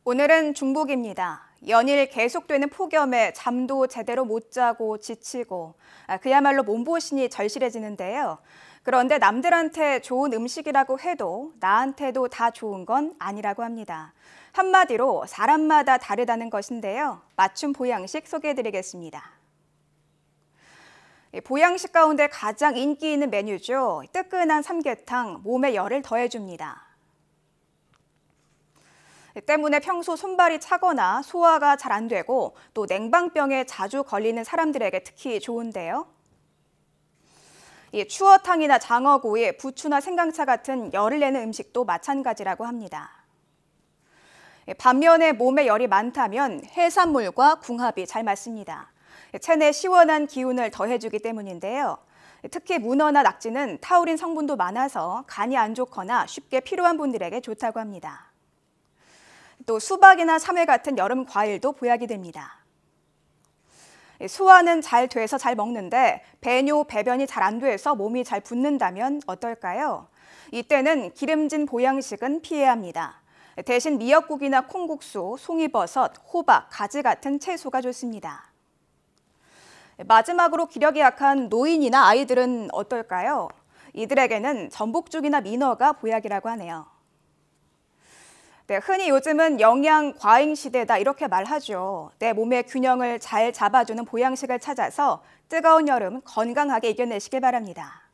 오늘은 중복입니다. 연일 계속되는 폭염에 잠도 제대로 못 자고 지치고 그야말로 몸보신이 절실해지는데요. 그런데 남들한테 좋은 음식이라고 해도 나한테도 다 좋은 건 아니라고 합니다. 한마디로 사람마다 다르다는 것인데요. 맞춤 보양식 소개해드리겠습니다. 보양식 가운데 가장 인기 있는 메뉴죠. 뜨끈한 삼계탕, 몸에 열을 더해줍니다. 때문에 평소 손발이 차거나 소화가 잘 안 되고 또 냉방병에 자주 걸리는 사람들에게 특히 좋은데요. 추어탕이나 장어구이, 부추나 생강차 같은 열을 내는 음식도 마찬가지라고 합니다. 반면에 몸에 열이 많다면 해산물과 궁합이 잘 맞습니다. 체내 시원한 기운을 더해주기 때문인데요. 특히 문어나 낙지는 타우린 성분도 많아서 간이 안 좋거나 쉽게 피로한 분들에게 좋다고 합니다. 또 수박이나 참외 같은 여름 과일도 보약이 됩니다. 소화는 잘 돼서 잘 먹는데 배뇨, 배변이 잘 안 돼서 몸이 잘 붓는다면 어떨까요? 이때는 기름진 보양식은 피해야 합니다. 대신 미역국이나 콩국수, 송이버섯, 호박, 가지 같은 채소가 좋습니다. 마지막으로 기력이 약한 노인이나 아이들은 어떨까요? 이들에게는 전복죽이나 민어가 보약이라고 하네요. 네, 흔히 요즘은 영양 과잉 시대다 이렇게 말하죠. 내 몸의 균형을 잘 잡아주는 보양식을 찾아서 뜨거운 여름 건강하게 이겨내시길 바랍니다.